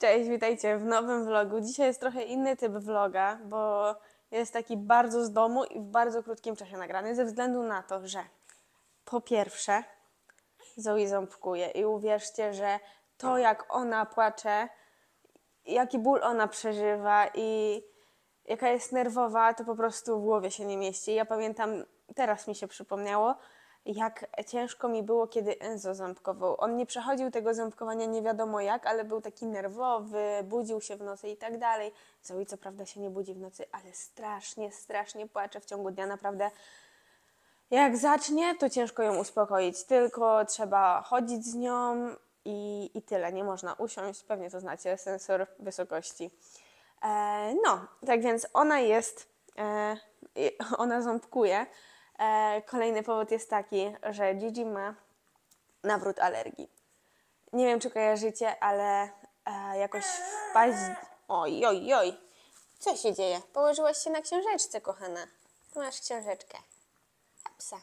Cześć, witajcie w nowym vlogu. Dzisiaj jest trochę inny typ vloga, bo jest taki bardzo z domu i w bardzo krótkim czasie nagrany, ze względu na to, że po pierwsze Zoe ząbkuje i uwierzcie, że to jak ona płacze, jaki ból ona przeżywa i jaka jest nerwowa, to po prostu w głowie się nie mieści. Ja pamiętam, teraz mi się przypomniało, jak ciężko mi było, kiedy Enzo ząbkował. On nie przechodził tego ząbkowania nie wiadomo jak, ale był taki nerwowy, budził się w nocy i tak dalej. Zoe co prawda się nie budzi w nocy, ale strasznie płacze w ciągu dnia, naprawdę. Jak zacznie, to ciężko ją uspokoić, tylko trzeba chodzić z nią i tyle. Nie można usiąść, pewnie to znacie, sensor wysokości. No, tak więc ona jest, ona ząbkuje. Kolejny powód jest taki, że Gigi ma nawrót alergii. Nie wiem, czy kojarzycie, ale jakoś w październiku... Oj, co się dzieje? Położyłaś się na książeczce, kochana. Tu masz książeczkę. Psa.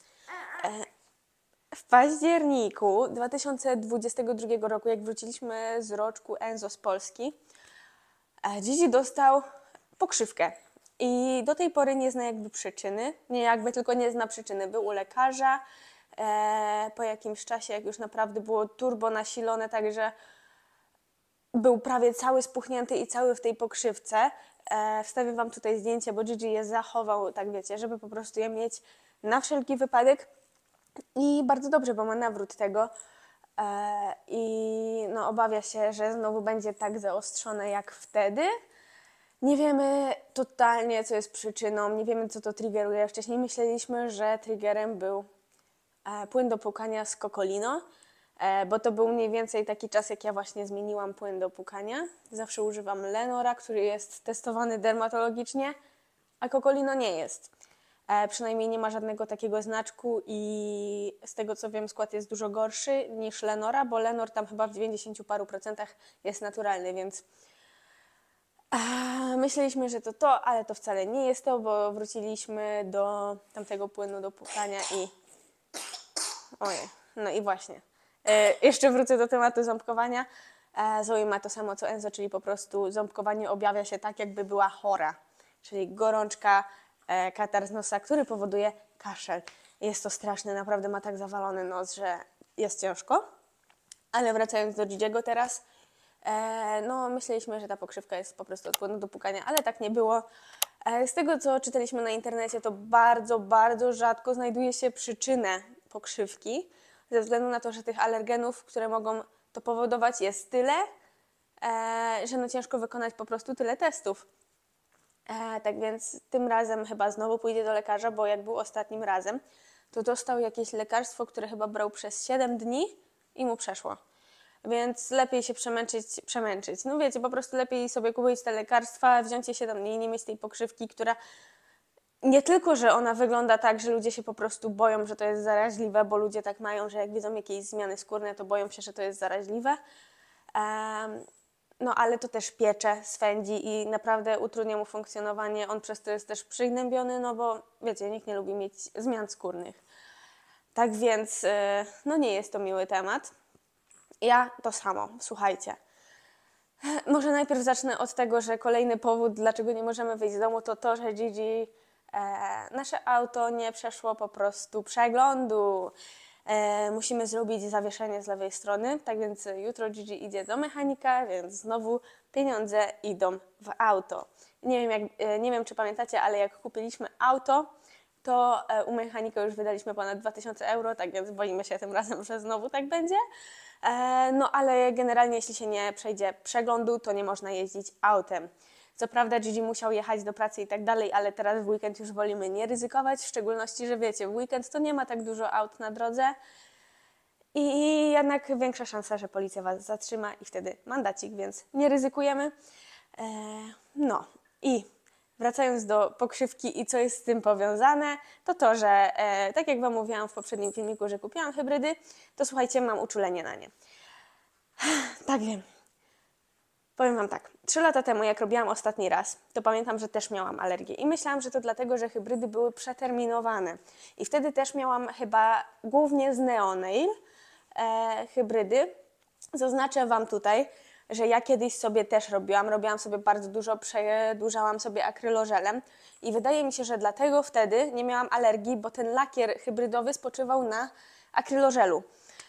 W październiku 2022 roku, jak wróciliśmy z roczku Enzo z Polski, Gigi dostał pokrzywkę. I do tej pory nie zna jakby przyczyny. Tylko nie zna przyczyny. Był u lekarza. Po jakimś czasie, jak już naprawdę było turbo nasilone, także był prawie cały spuchnięty i cały w tej pokrzywce. Wstawię wam tutaj zdjęcie, bo Gigi je zachował, tak wiecie, żeby po prostu je mieć na wszelki wypadek. I bardzo dobrze, bo ma nawrót tego. I no, obawia się, że znowu będzie tak zaostrzone jak wtedy. Nie wiemy totalnie, co jest przyczyną, nie wiemy, co to triggeruje. Wcześniej myśleliśmy, że triggerem był płyn do płukania z Cocolino, bo to był mniej więcej taki czas, jak ja właśnie zmieniłam płyn do płukania. Zawsze używam Lenora, który jest testowany dermatologicznie, a Cocolino nie jest. Przynajmniej nie ma żadnego takiego znaczku i z tego co wiem skład jest dużo gorszy niż Lenora, bo Lenor tam chyba w 90 paru procentach jest naturalny, więc myśleliśmy, że to, ale to wcale nie jest to, bo wróciliśmy do tamtego płynu do płukania i... Ojej, no i właśnie. Jeszcze wrócę do tematu ząbkowania. Zoe ma to samo co Enzo, czyli po prostu ząbkowanie objawia się tak, jakby była chora. Czyli gorączka, katar z nosa, który powoduje kaszel. Jest to straszne, naprawdę ma tak zawalony nos, że jest ciężko. Ale wracając do Gigiego teraz, no myśleliśmy, że ta pokrzywka jest po prostu od płynu do płukania, ale tak nie było. Z tego, co czytaliśmy na internecie, to bardzo rzadko znajduje się przyczynę pokrzywki, ze względu na to, że tych alergenów, które mogą to powodować, jest tyle, że no ciężko wykonać po prostu tyle testów. Tak więc tym razem chyba znowu pójdzie do lekarza, bo jak był ostatnim razem, to dostał jakieś lekarstwo, które chyba brał przez 7 dni i mu przeszło. Więc lepiej się przemęczyć. No wiecie, po prostu lepiej sobie kupić te lekarstwa, wziąć je 7 dni i nie mieć tej pokrzywki, która nie tylko, że ona wygląda tak, że ludzie się po prostu boją, że to jest zaraźliwe, bo ludzie tak mają, że jak widzą jakieś zmiany skórne, to boją się, że to jest zaraźliwe. No ale to też piecze, swędzi i naprawdę utrudnia mu funkcjonowanie. On przez to jest też przygnębiony, no bo wiecie, nikt nie lubi mieć zmian skórnych. Tak więc, no nie jest to miły temat. Ja to samo, słuchajcie. Może najpierw zacznę od tego, że kolejny powód, dlaczego nie możemy wyjść z domu, to to, że Gigi, nasze auto nie przeszło po prostu przeglądu. Musimy zrobić zawieszenie z lewej strony, tak więc jutro Gigi idzie do mechanika, więc znowu pieniądze idą w auto. Nie wiem, czy pamiętacie, ale jak kupiliśmy auto, to u mechanika już wydaliśmy ponad 2000 euro, tak więc boimy się tym razem, że znowu tak będzie. No ale generalnie jeśli się nie przejdzie przeglądu, to nie można jeździć autem. Co prawda Gigi musiał jechać do pracy i tak dalej, ale teraz w weekend już wolimy nie ryzykować, w szczególności, że wiecie, w weekend to nie ma tak dużo aut na drodze i jednak większa szansa, że policja was zatrzyma i wtedy mandacik, więc nie ryzykujemy. No i wracając do pokrzywki i co jest z tym powiązane, to to, że tak jak wam mówiłam w poprzednim filmiku, że kupiłam hybrydy, to słuchajcie, mam uczulenie na nie. Tak wiem. Powiem wam tak, 3 lata temu, jak robiłam ostatni raz, to pamiętam, że też miałam alergię i myślałam, że to dlatego, że hybrydy były przeterminowane. I wtedy też miałam chyba głównie z Neonail hybrydy. Zaznaczę wam tutaj, że ja kiedyś sobie też robiłam sobie bardzo dużo, przedłużałam sobie akrylożelem i wydaje mi się, że dlatego wtedy nie miałam alergii, bo ten lakier hybrydowy spoczywał na akrylożelu.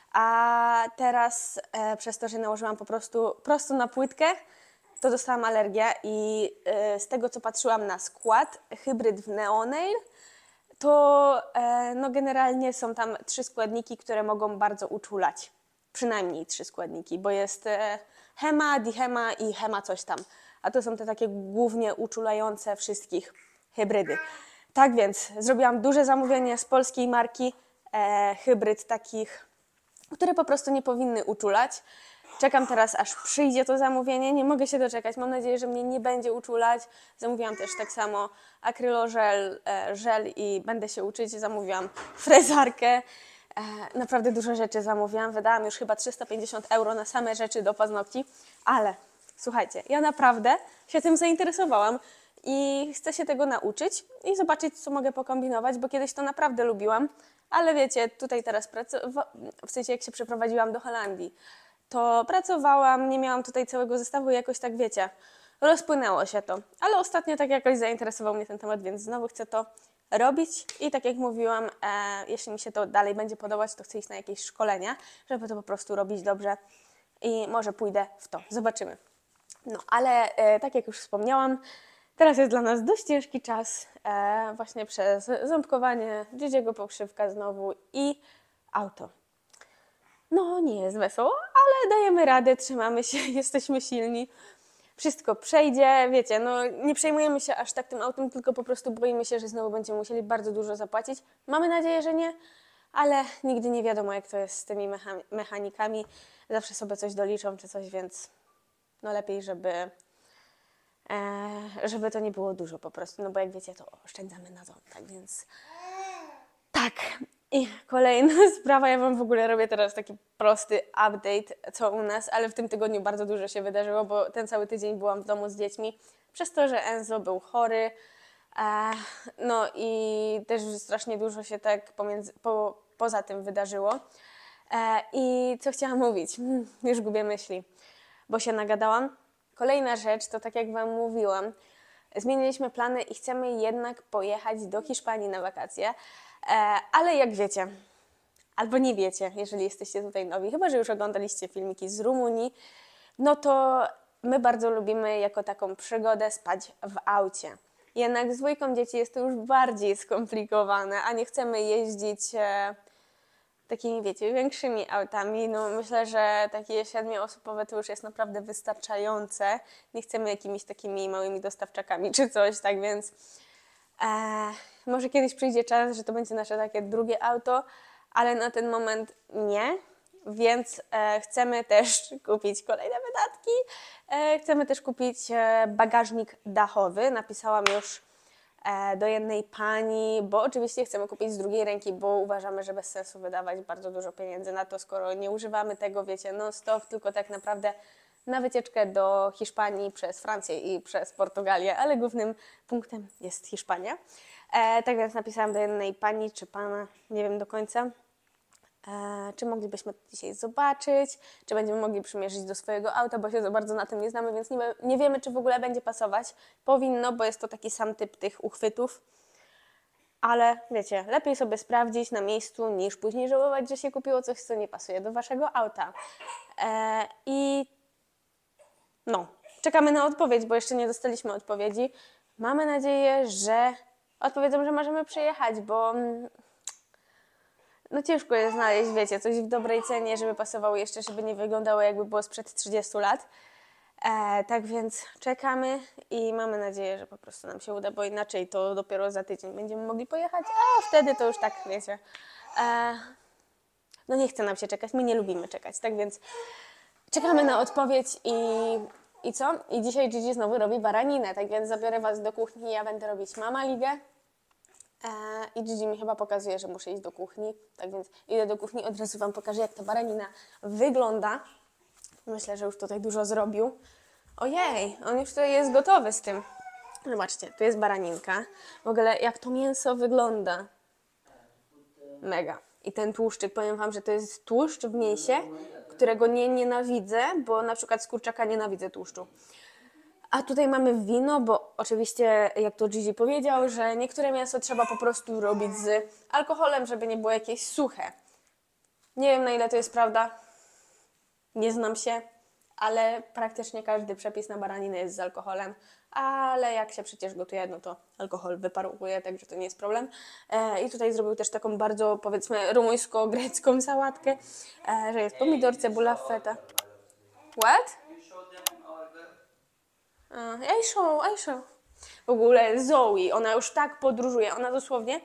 A teraz przez to, że nałożyłam po prostu prosto na płytkę, to dostałam alergię i z tego, co patrzyłam na skład, hybryd w Neonail, to no generalnie są tam 3 składniki, które mogą bardzo uczulać. Przynajmniej 3 składniki, bo jest hema, dichema i hema coś tam. A to są te takie głównie uczulające wszystkich hybrydy. Tak więc zrobiłam duże zamówienie z polskiej marki, hybryd takich, które po prostu nie powinny uczulać. Czekam teraz, aż przyjdzie to zamówienie, nie mogę się doczekać. Mam nadzieję, że mnie nie będzie uczulać. Zamówiłam też tak samo akrylożel, żel i będę się uczyć. Zamówiłam frezarkę. Naprawdę dużo rzeczy zamówiłam. Wydałam już chyba 350 € na same rzeczy do paznokci. Ale słuchajcie, ja naprawdę się tym zainteresowałam i chcę się tego nauczyć i zobaczyć, co mogę pokombinować, bo kiedyś to naprawdę lubiłam. Ale wiecie, tutaj teraz w sensie jak się przeprowadziłam do Holandii, to pracowałam, nie miałam tutaj całego zestawu i jakoś tak, wiecie, rozpłynęło się to. Ale ostatnio tak jakoś zainteresował mnie ten temat, więc znowu chcę to robić i tak jak mówiłam, jeśli mi się to dalej będzie podobać, to chcę iść na jakieś szkolenia, żeby to po prostu robić dobrze i może pójdę w to. Zobaczymy. No, ale tak jak już wspomniałam, teraz jest dla nas dość ciężki czas, właśnie przez ząbkowanie, Gigiego pokrzywka znowu i auto. No, nie jest wesoło, ale dajemy radę, trzymamy się, jesteśmy silni. Wszystko przejdzie, wiecie, no nie przejmujemy się aż tak tym autem, tylko po prostu boimy się, że znowu będziemy musieli bardzo dużo zapłacić. Mamy nadzieję, że nie, ale nigdy nie wiadomo, jak to jest z tymi mechanikami. Zawsze sobie coś doliczą czy coś, więc no lepiej, żeby to nie było dużo po prostu, no bo jak wiecie, to oszczędzamy na to, tak więc tak. I kolejna sprawa, ja Wam w ogóle robię teraz taki prosty update, co u nas, ale w tym tygodniu bardzo dużo się wydarzyło, bo ten cały tydzień byłam w domu z dziećmi, przez to, że Enzo był chory, no i też strasznie dużo się tak poza tym wydarzyło. I co chciałam mówić? Już gubię myśli, bo się nagadałam. Kolejna rzecz, to tak jak Wam mówiłam, zmieniliśmy plany i chcemy jednak pojechać do Hiszpanii na wakacje, ale jak wiecie, albo nie wiecie, jeżeli jesteście tutaj nowi, chyba że już oglądaliście filmiki z Rumunii, no to my bardzo lubimy jako taką przygodę spać w aucie. Jednak z dwójką dzieci jest to już bardziej skomplikowane, a nie chcemy jeździć takimi, wiecie, większymi autami. No myślę, że takie 7-osobowe to już jest naprawdę wystarczające. Nie chcemy jakimiś takimi małymi dostawczakami czy coś, tak więc może kiedyś przyjdzie czas, że to będzie nasze takie drugie auto, ale na ten moment nie. Więc chcemy też kupić kolejne wydatki. Chcemy też kupić bagażnik dachowy. Napisałam już do jednej pani, bo oczywiście chcemy kupić z drugiej ręki, bo uważamy, że bez sensu wydawać bardzo dużo pieniędzy na to, skoro nie używamy tego, wiecie, non-stop, tylko tak naprawdę na wycieczkę do Hiszpanii przez Francję i przez Portugalię, ale głównym punktem jest Hiszpania. Tak więc napisałam do jednej pani czy pana, nie wiem do końca, czy moglibyśmy dzisiaj zobaczyć, czy będziemy mogli przymierzyć do swojego auta, bo się za bardzo na tym nie znamy, więc nie wiemy, czy w ogóle będzie pasować. Powinno, bo jest to taki sam typ tych uchwytów, ale wiecie, lepiej sobie sprawdzić na miejscu, niż później żałować, że się kupiło coś, co nie pasuje do waszego auta. I no, czekamy na odpowiedź, bo jeszcze nie dostaliśmy odpowiedzi. Mamy nadzieję, że odpowiedzą, że możemy przyjechać, bo no ciężko jest znaleźć, wiecie, coś w dobrej cenie, żeby pasowało jeszcze, żeby nie wyglądało jakby było sprzed 30 lat. Tak więc czekamy i mamy nadzieję, że po prostu nam się uda, bo inaczej to dopiero za tydzień będziemy mogli pojechać, a wtedy to już tak, wiecie, no nie chce nam się czekać, my nie lubimy czekać, tak więc czekamy na odpowiedź i co? I dzisiaj Gigi znowu robi baraninę, tak więc zabiorę Was do kuchni, ja będę robić mama ligę. I Gigi mi chyba pokazuje, że muszę iść do kuchni, tak więc idę do kuchni, od razu Wam pokażę, jak ta baranina wygląda. Myślę, że już tutaj dużo zrobił. Ojej, on już tutaj jest gotowy z tym. Zobaczcie, tu jest baraninka. W ogóle jak to mięso wygląda. Mega. I ten tłuszczyk, powiem Wam, że to jest tłuszcz w mięsie, którego nie nienawidzę, bo na przykład z kurczaka nienawidzę tłuszczu. A tutaj mamy wino, bo oczywiście, jak to Gigi powiedział, że niektóre mięso trzeba po prostu robić z alkoholem, żeby nie było jakieś suche. Nie wiem, na ile to jest prawda, nie znam się, ale praktycznie każdy przepis na baraninę jest z alkoholem, ale jak się przecież gotuje, no to alkohol wyparuje, także to nie jest problem. I tutaj zrobił też taką bardzo, powiedzmy, rumuńsko-grecką sałatkę, że jest pomidor, cebula, feta. What? I show. W ogóle Zoe, ona już tak podróżuje, ona dosłownie,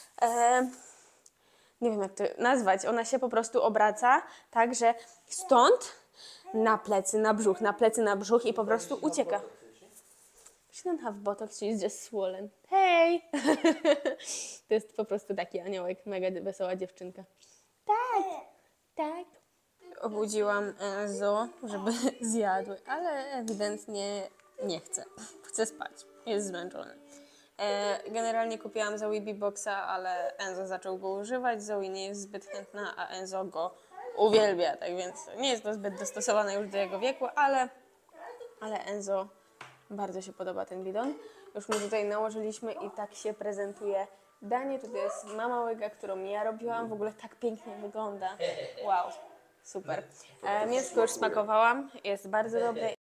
nie wiem jak to nazwać, ona się po prostu obraca tak, że stąd na plecy, na brzuch, na plecy, na brzuch i po prostu ucieka. She don't have botox, she's just swollen. Hej! To jest po prostu taki aniołek, mega wesoła dziewczynka. Tak, tak. Obudziłam Enzo, żeby zjadły, ale ewidentnie nie chce. Chce spać, jest zmęczony. Generalnie kupiłam Zoe B-Boxa, ale Enzo zaczął go używać. Zoe nie jest zbyt chętna, a Enzo go uwielbia, tak więc nie jest to zbyt dostosowane już do jego wieku, ale Enzo bardzo się podoba ten bidon. Już mu tutaj nałożyliśmy i tak się prezentuje danie. Tutaj jest mama łyga, którą ja robiłam. W ogóle tak pięknie wygląda. Wow, super. Mięsko już smakowałam, jest bardzo dobre.